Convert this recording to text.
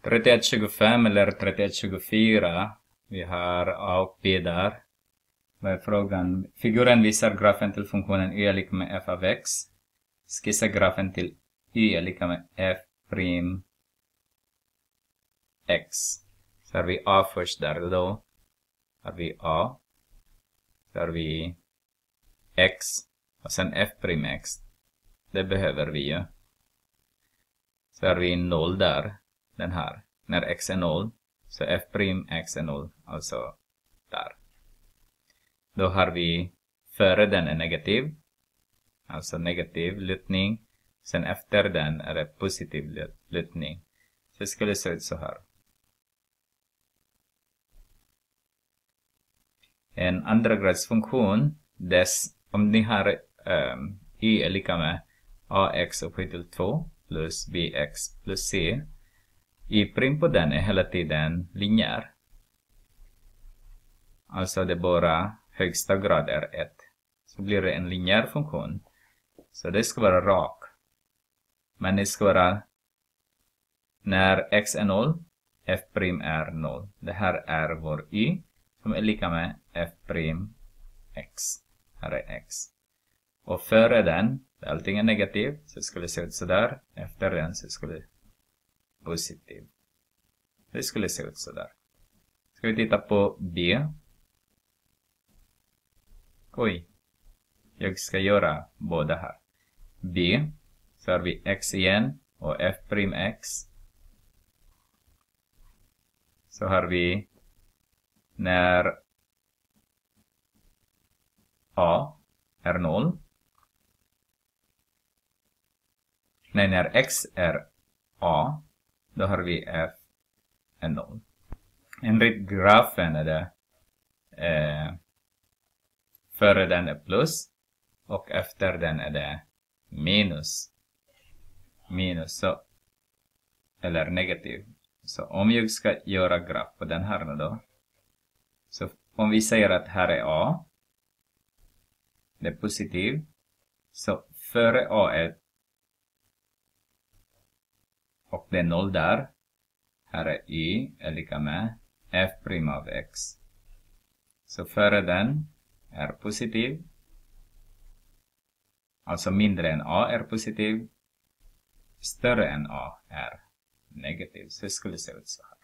3125 eller 3124. Vi har A och B där. Vad är frågan? Figuren visar grafen till funktionen y är lika med f av x. Skissa grafen till y är lika med f prim x. Så har vi A först där då. Har vi A. Så har vi x. Och sen f prim x. Det behöver vi ju. Så har vi 0 där. Den här. När x är 0. Så f prim x är 0. Alltså där. Då har vi före den är negativ. Alltså negativ lutning. Sen efter den är det positiv lutning. Så det skulle se ut så här. En andra grads funktion. Om ni har y är lika med ax upphöjt till 2 plus bx plus c. Y prim på den är hela tiden linjär. Alltså det bara högsta grad är 1. Så blir det en linjär funktion. Så det ska vara rak. Men det ska vara när x är 0, f prim är 0. Det här är vår y som är lika med f prim x. Här är x. Och före den, det är allting negativ, så skulle det se ut så där. Efter den så skulle det positiv. Det skulle se ut så där. Ska vi titta på B. Oj. Jag ska göra båda här. B. Så har vi x igen. Och f prim x. Så har vi när A är 0. Nej, när x är A. Då har vi f är 0. Enligt grafen är det före den är plus. Och efter den är det minus. Så, eller negativ. Så om jag ska göra graf på den här nu då. Så om vi säger att här är A. Det är positiv. Så före A är och det är 0 där. Här är y är lika med f prim av x. Så före den är positiv. Alltså mindre än a är positiv. Större än a är negativ. Så det skulle se ut så här.